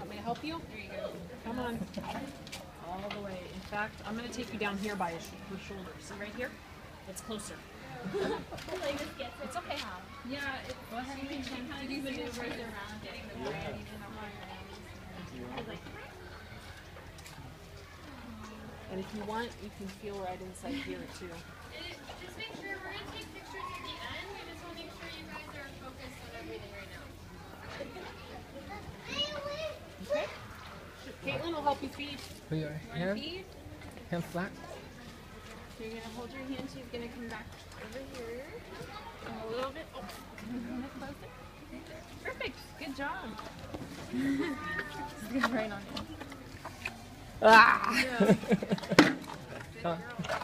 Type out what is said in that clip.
want me to help you? There you go. Come on. All the way. In fact, I'm going to take you down here by his shoulder. See right here? It's closer. It's okay. Yeah, go ahead. You can kind of do maneuvers around getting the brand. And if you want, you can feel right inside here too. Just make sure we're going to take pictures at the end. We just want to make sure you guys are focused on everything right now. Okay. Caitlin will help you feed. Put your hand flat. So you're going to hold your hand. She's going to come back over here. A little bit. Oh, closer. Perfect. Good job. Just go right on in. Ah! Good girl.